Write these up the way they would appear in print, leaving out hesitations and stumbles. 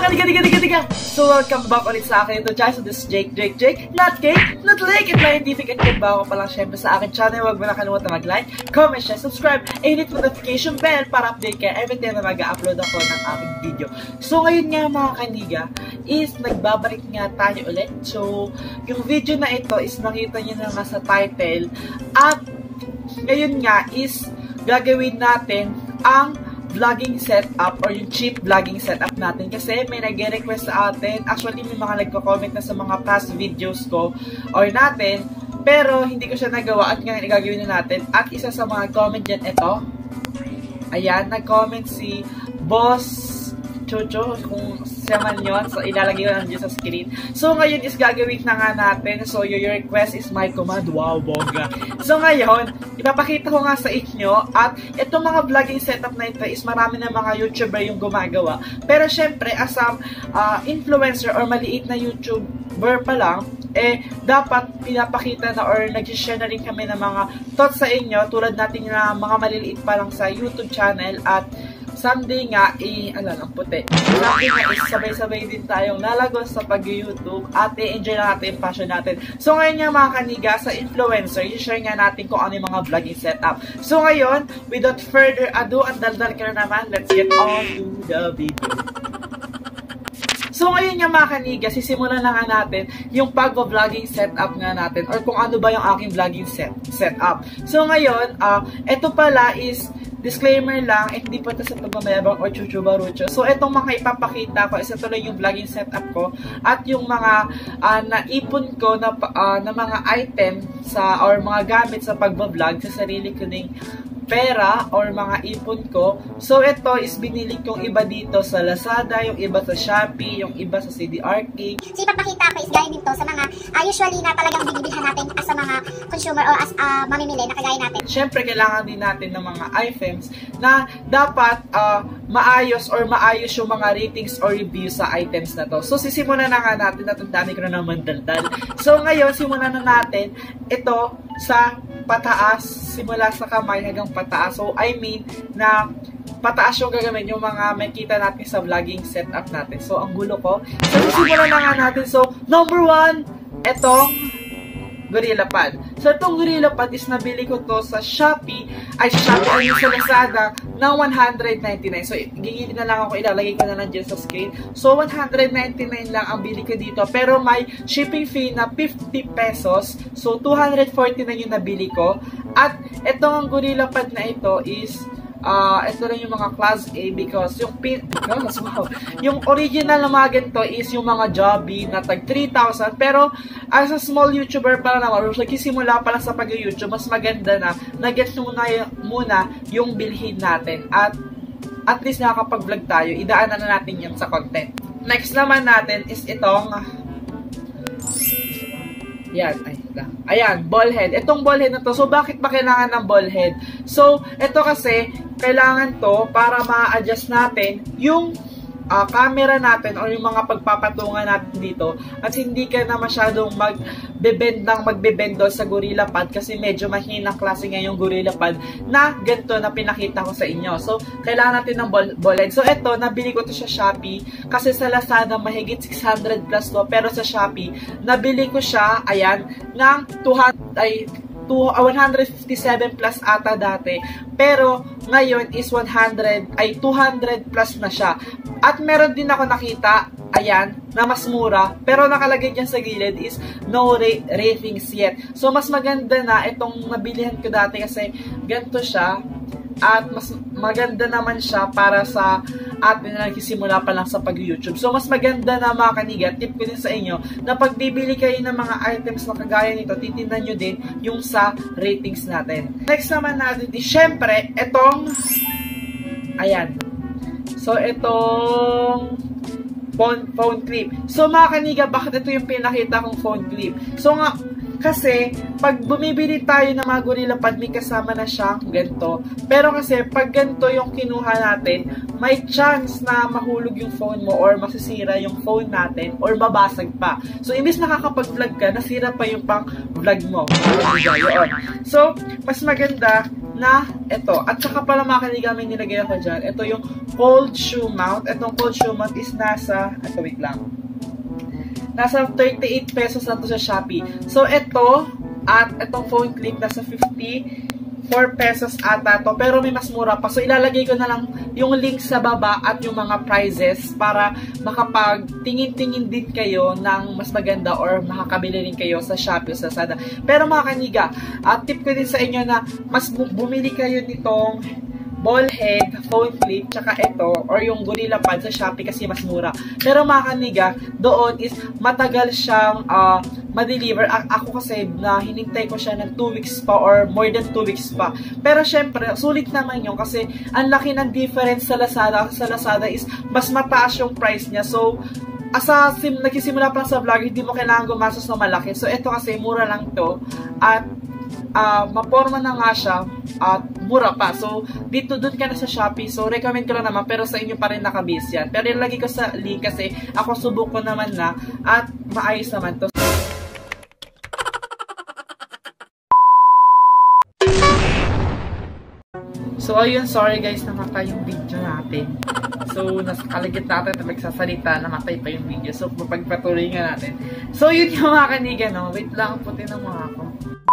Kadiga! So, welcome back ulit sa akin ito, guys. So, this is Jake. Not Cake, not Lake. At scientific at kung bago pa lang syempre sa akin channel, huwag mo na kalimutan mag-like, comment, share, subscribe, and hit notification bell para update kayo every time na mag-upload ako ng aking video. So, ngayon nga mga kaniga, is nagbabalik nga tayo ulit. So, yung video na ito is nakita nyo na nga sa title. At, ngayon nga is gagawin natin ang vlogging setup or yung cheap vlogging setup natin kasi may nag-request sa atin. Actually, may mga nagko-comment na sa mga past videos ko or natin, pero hindi ko siya nagawa at ngayon gagawin na natin. At isa sa mga comment dyan, ito. Ayan, nag-comment si Boss Chocho, kung siya man yun. So, ilalagay ko lang dyan sa screen. So, ngayon is gagawin na nga natin. So, your request is my command. Wow, bongga. So, ngayon, ipapakita ko nga sa inyo. At itong mga vlogging setup na ito is marami na mga YouTuber yung gumagawa. Pero, syempre, as a influencer or maliit na YouTuber pa lang, dapat pinapakita na or nag-share na rin kami ng mga thoughts sa inyo. Tulad natin na mga maliliit pa lang sa YouTube channel. At someday nga, ang puti. Someday nga is sabay-sabay din tayong lalagos sa pag-YouTube at i-enjoy na natin yung passion natin. So ngayon nga mga kaniga, sa influencer, i-share nga natin kung ano yung mga vlogging setup. So ngayon, without further ado, ang daldal ka na naman, let's get on to the video. So ngayon nga mga kaniga, sisimulan na nga natin yung pag-vlogging setup nga natin or kung ano ba yung aking vlogging setup. So ngayon, ito pala is disclaimer lang, hindi po ito sa pagmamayabang or chuchubarucho. So, itong mga ipapakita ko, isa tuloy yung vlogging setup ko at yung mga naipon ko na mga item sa or mga gamit sa pagbablog sa sarili ko ng pera or mga ipon ko. So, ito is binili kong iba dito sa Lazada, yung iba sa Shopee, yung iba sa CDRK. So, ipapakita ko is gaya dito sa mga usually na talagang binibilhan natin as a mga consumer or as mamimili na kagaya natin. Siyempre, kailangan din natin ng mga items na dapat maayos yung mga ratings or reviews sa items na to. So, sisimulan na nga natin at ang dami ko na naman daldal. So, ngayon, simulan na natin ito sa pataas, simula sa kamay hanggang pataas. So, I mean, na pataas yung gagawin yung mga makita natin sa vlogging setup natin. So, ang gulo ko. So, simulan na nga natin. So, number 1, etong Gorilla Pad. So, itong Gorilla Pad is nabili ko to sa Shopee, sa Lazada ng 199. So, gigilin na lang ako, ilalagay ko na lang dyan sa screen. So, 199 lang ang bili ko dito. Pero may shipping fee na 50 pesos. So, 240 na yung nabili ko. At itong Gorilla Pad na ito is ito lang yung mga class A because yung original na mga ganito is yung mga Joby na tag 3,000 pero as a small YouTuber pa lang naman, nagsisimula pa lang sa pag-YouTube, mas maganda na nag-gets muna yung bilhin natin at least nakakapag-vlog tayo, idaanan na natin yan sa content. Next naman natin is itong ayan, ball head. Itong ball head na to, so bakit ba kailangan ng ball head? So, ito kasi, kailangan to para ma-adjust natin yung camera natin o yung mga pagpapatungan natin dito at hindi ka na masyadong magbebend doon sa Gorilla Pad kasi medyo mahinang klase nga yung Gorilla Pad na ganito na pinakita ko sa inyo. So, kailangan natin ng ball head. So, ito, nabili ko to sa Shopee kasi sa Lazada mahigit 600 plus to pero sa Shopee, nabili ko siya, ayan, ng 157 plus ata dati. Pero, ngayon is 200 plus na siya. At meron din ako nakita, ayan, na mas mura. Pero nakalagay dyan sa gilid is no ratings yet. So, mas maganda na itong nabilihan ko dati kasi ganito siya. At mas maganda naman siya para sa atin na nagsisimula pa lang sa pag-YouTube. So, mas maganda na mga kaniga, tip ko din sa inyo, na pagbibili kayo ng mga items na kagaya nito, titignan nyo din yung sa ratings natin. Next naman natin, syempre, itong, ayan. So, itong phone clip. So, mga kaniga, bakit ito yung pinakita kong phone clip? So, nga, kasi, pag bumibili tayo ng mga Gorilla Pad, may kasama na siyang ganito. Pero kasi, pag ganito yung kinuha natin, may chance na mahulog yung phone mo or masisira yung phone natin or mabasag pa. So, imbis nakakapag-vlog ka, nasira pa yung pang-vlog mo. So, mas maganda na ito. At saka pala mga kaniga, may nilagay ako dyan. Ito yung cold shoe mount. Itong cold shoe mount is nasa, wait lang. Nasa 38 pesos na to sa Shopee. So, ito, at itong phone clip, nasa 54 pesos ata to. Pero may mas mura pa. So, ilalagay ko na lang yung link sa baba at yung mga prices para makapag-tingin-tingin din kayo ng mas maganda or makakabili rin kayo sa Shopee o sa Lazada. Pero mga kaniga, tip ko din sa inyo na mas bumili kayo nitong ball head, phone clip, tsaka ito, or yung Gorilla Pad sa Shopee kasi mas mura. Pero mga kaniga, doon is matagal siyang ma-deliver. Ako kasi na hinintay ko siya ng 2 weeks pa or more than 2 weeks pa. Pero syempre, sulit naman yun kasi ang laki ng difference sa Lazada. Sa Lazada is mas mataas yung price niya. So, nagsisimula pa lang sa vlog, hindi mo kailangan gumastos na malaki. So, ito kasi mura lang to. At maporma na nga siya at mura pa. So, doon ka na sa Shopee. So, recommend ko lang naman, pero sa inyo pa rin nakabase yan. Pero ilagay ko sa link kasi ako subok ko naman na at maayos naman to. So, ayun, sorry guys, namatay yung video natin. So, nasa kalagit natin na magsasalita, namatay pa yung video. So, pagpatuloy nga natin. So, yun yung mga kaniga, no? Wait lang, puti na mga ako.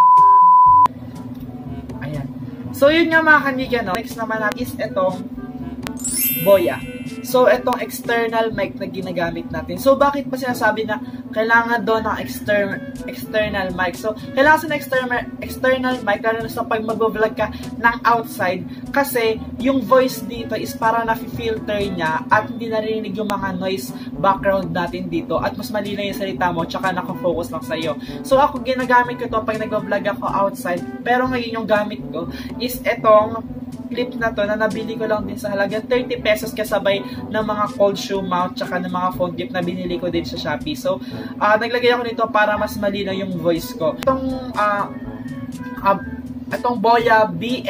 Ayan. So, yun nga mga kaniga, no? Next naman natin is itong Boya. So, itong external mic na ginagamit natin. So, bakit pa sinasabi na kailangan doon ng external mic? So, kailangan sa external mic, lalo na sa pag mag-vlog ka ng outside, kasi yung voice dito is para na-filter niya at hindi narinig yung mga noise background natin dito at mas malinaw yung salita mo tsaka nakafocus lang sa'yo. So, ako ginagamit ko to pag nag-vlog ako outside, pero ngayon yung gamit ko is itong clip na to na nabili ko lang din sa halagang 30 pesos kasabay ng mga cold shoe mount tsaka ng mga phone clip na binili ko din sa Shopee. So, naglagay ako nito para mas malinaw yung voice ko. Itong Boya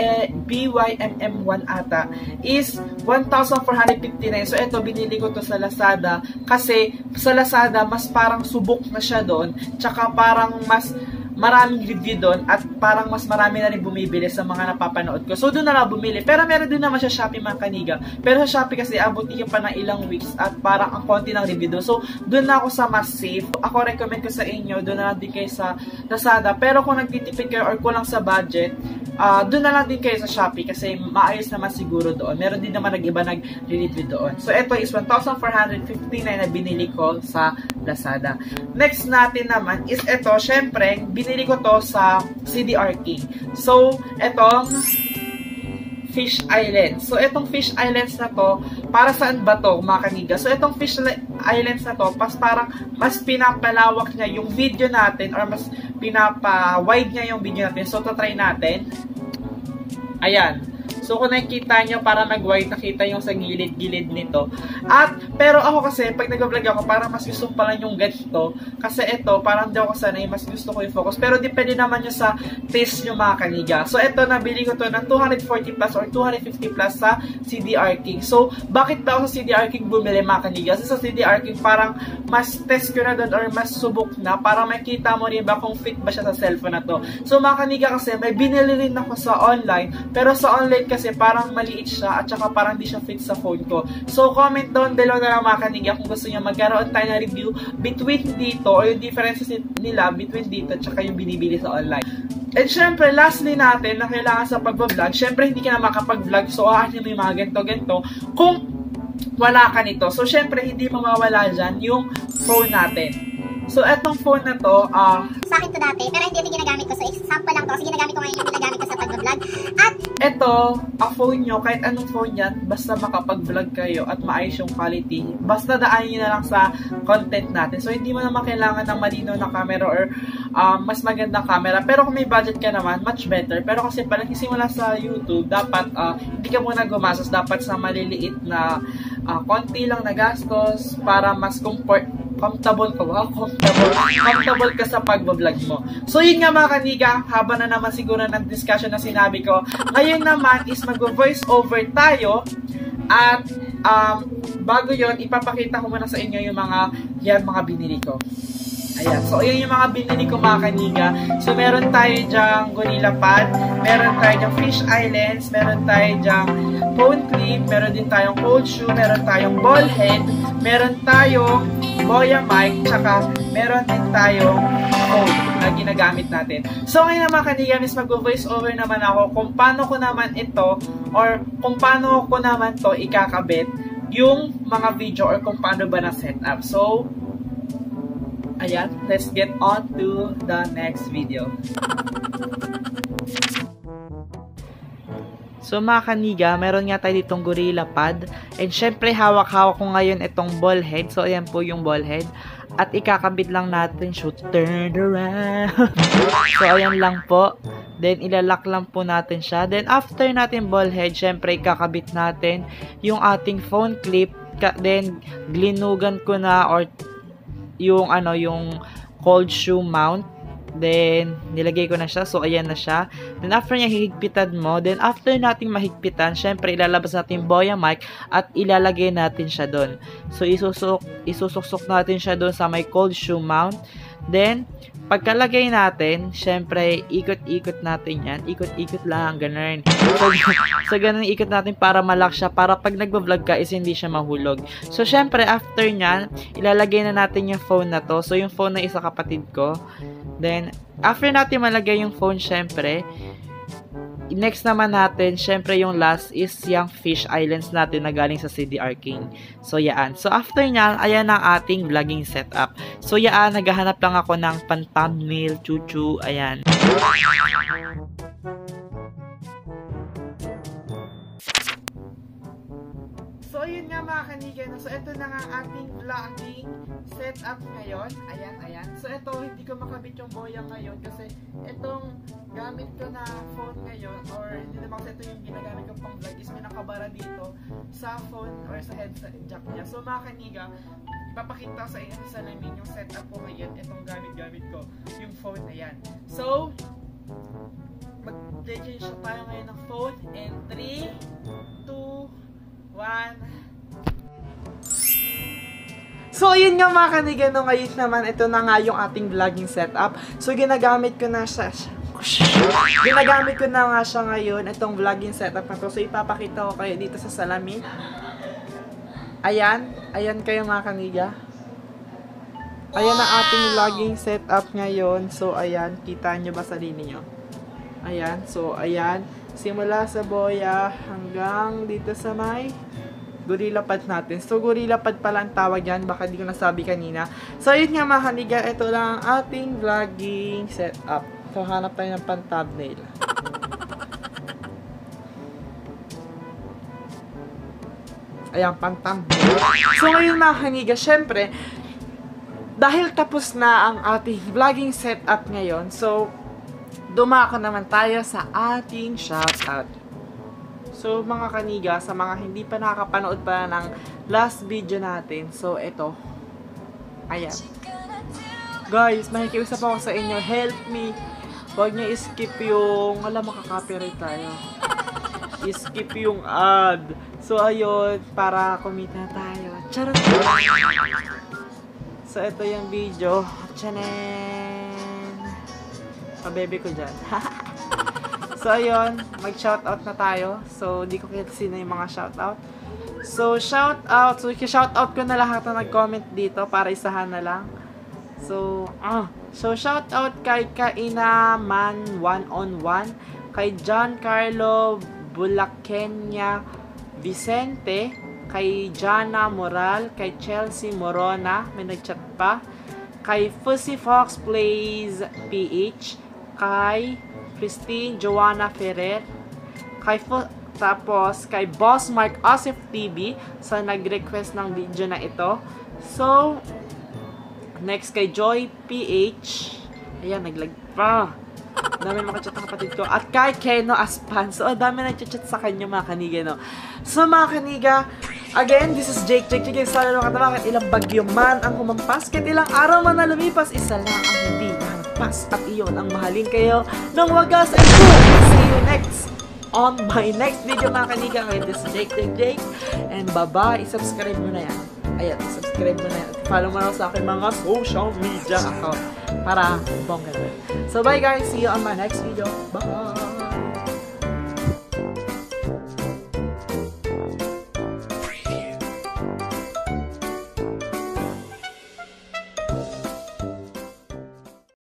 BYMM1 ata is 1,459. So, ito binili ko to sa Lazada kasi sa Lazada mas parang subok na siya doon tsaka parang mas maraming review doon at parang mas marami na rin bumibili sa mga napapanood ko. So, doon na lang bumili. Pero meron din naman siya Shopee mga kaniga. Pero sa Shopee kasi abutin pa ng ilang weeks at parang ang konti ng review doon. So, doon na ako sa mas safe. Ako recommend ko sa inyo, doon na lang din kayo sa Lazada. Pero kung nagtitipid kayo or kulang sa budget, doon na lang din kayo sa Shopee kasi maayos naman siguro doon. Meron din naman nag-iba nag-review doon. So, ito is 1,459 na binili ko sa Lazada. Next natin naman is ito, syempre, binili ko to sa CDR King. So, etong Fish Island. So, etong Fish Islands na to, para saan ba to, mga kaniga? So, etong Fish Islands na to, parang mas pinapalawak niya yung video natin or mas pinapa-wide niya yung video natin. So, try natin. Ayan. So, kung nakikita nyo, para nag-wide, nakita yung sa gilid-gilid nito. Pero ako kasi, pag nag-vlog ako, parang mas gusto pala yung ganito. Kasi ito, parang di ako sanay, mas gusto ko yung focus. Pero depende naman nyo sa taste nyo mga kaniga. So, ito, nabili ko to ng 240 plus or 250 plus sa CDR King. So, bakit ba ako sa CDR King bumili mga kaniga? Kasi sa CDR King, parang mas test ko na doon or mas subok na para makita mo rin ba kung fit ba siya sa cellphone na to. So, mga kaniga kasi, may binili rin ako sa online. Pero sa online kasi parang maliit siya at saka parang di siya fit sa phone ko. So, comment down below na lang mga kaniga kung gusto niyo magkaroon tayo na review between dito or yung differences nila between dito at saka yung binibili sa online. And syempre, lastly natin na kailangan sa pag-vlog, syempre hindi ka na makapag-vlog so aanin mo yung mga ganito-ganito kung wala ka nito. So, syempre, hindi mawawala dyan yung phone natin. So, etong phone na to, sa akin to dati, pero hindi ito ginagamit ko. So, example lang to kasi ginagamit ko ngayon yung ginagamit ko sa pag-vlog. At ito, ang phone nyo, kahit anong phone yan, basta makapag-vlog kayo at maayos yung quality, basta daanin nyo na lang sa content natin. So, hindi mo naman kailangan ng malinaw na camera or mas magandang camera. Pero kung may budget ka naman, much better. Pero kasi pag nagsisimula sa YouTube, dapat hindi ka muna gumastos. Dapat sa maliliit na konti lang na gastos para mas comfortable ka sa pag-vlog mo. So, yun nga mga kaniga, haba na naman siguro ng discussion na sinabi ko. Ngayon naman is mag-voice over tayo at bago yon ipapakita ko muna sa inyo yung mga binili ko. Ayan. So, ayan yung mga binili ko mga kaniga. So, meron tayo dyang Gorilla Pad, meron tayo dyang Fish Islands, meron tayo dyang phone clip, meron din tayong cold shoe, meron tayong ball head, meron tayong Boya mic, tsaka meron din tayong phone na ginagamit natin. So, ngayon naman kaniga, miss mag-voice over naman ako kung paano ko naman ito or kung paano ko naman to ikakabit yung mga video or kung paano ba na setup. So, ayan, let's get on to the next video. So mga kaniga, meron nga tayo ditong Gorilla Pad. And syempre, hawak-hawak ko ngayon itong ball head. So ayan po yung ball head. At ikakabit lang natin siya. Turn around. So ayan lang po. Then ilalak lang po natin siya. Then after natin ball head, syempre ikakabit natin yung ating phone clip. Then glinugan ko na or yung yung cold shoe mount. Then nilagay ko na siya. So ayan na siya. Then after niya hihigpitan mo, then after nating mahigpitan, syempre ilalabas natin Boya mic at ilalagay natin siya doon. So isusok natin siya doon sa may cold shoe mount. Then pagkalagay natin, syempre ikot-ikot natin yan. Ikot-ikot lang, ganun. So ganun ikot natin para malak siya, para pag nagbo-vlog ka is hindi siya mahulog. So syempre after nyan, ilalagay na natin yung phone na to. So yung phone na isa kapatid ko. Then after natin malagay yung phone, syempre next naman natin, syempre yung last is yung Fish Islands natin na galing sa CDR King. So yaan. So after nyan, ayan ang ating vlogging setup. So yaan, naghahanap lang ako ng pan-thumbnail, chuchu, ayan. So yun nga mga kaniga, so ito na nga ating vlogging setup ngayon. Ayan, ayan. So ito, hindi ko makabit yung Boya ngayon kasi itong gamit ko na phone ngayon, or hindi naman kasi ito yung ginagamit ko pang vlog, is may nakabara dito sa phone or sa headset jack niya. So mga kaniga, ipapakita sa inyo sa salamin yung setup ko ngayon, itong gamit-gamit ko, yung phone na yan. So, mag-change tayo ngayon ng phone in 3, 2, 1. So, yun nga mga kaniga, no, ngayon naman, ito na nga yung ating vlogging setup. So, ginagamit ko na siya ngayon, itong vlogging setup na to. So, ipapakita ko kayo dito sa salamin. Ayan, ayan kayo mga kaniga. Ayan ang ating vlogging setup ngayon. So, ayan, kita nyo ba sarili nyo? Ayan, so, ayan. Simula sa Boya hanggang dito sa may Gorilla Pad natin. So, Gorilla Pad pala ang tawag yan. Baka di ko nasabi kanina. So, yun nga mga kaniga. Ito lang ang ating vlogging setup. So, hanap tayo ng pan-thumbnail. Ayan, pan-thumbnail. So, ngayon mga kaniga, syempre, dahil tapos na ang ating vlogging setup ngayon, so, dumako naman tayo sa ating shoutout. So, mga kaniga, sa mga hindi pa nakakapanood pa ng last video natin, so, ito. Ayan. Guys, makikiusap ako sa inyo, help me. Huwag niyo i-skip yung, alam, makaka-copyright tayo. I-skip yung ad. So, ayun, para kumita tayo. Charot! So, ito yung video. Tchanen! Pabebe ko dyan. So, ayun, mag-shoutout na tayo. So, di ko kita sino yung mga shoutout. So, shoutout. So, shoutout ko na lahat na nag-comment dito para isahan na lang. So, shoutout kay Kainaman 1on1, kay John Carlo Bulakenya Vicente, kay Jana Moral, kay Chelsea Morona, may nag-chat pa, kay Fussy Fox Plays PH, kay Christine Joanna Ferrer, tapos kay Boss Mark Osif TV sa nag-request ng video na ito. So, next kay Joy PH. Ayan, naglag pa. Dami makachat ang kapatid ko. At kay Keno Aspan. So, dami nag-chat sa kanya mga kaniga, no? So, mga kaniga, again, this is Jake. Sana lang katabakan, ilang bagyo man ang humampas, kahit ilang araw man na lumipas, isa lang ang hindi nahampas. At iyon ang mahalin kayo ng wagas. And see you next on my next video mga kaniga. This is Jake. And bye-bye. Subscribe mo na yan. ayan, subscribe mo na yan. Follow mo na sa aking mga social media account para bongga na. So bye guys, see you on my next video. Bye!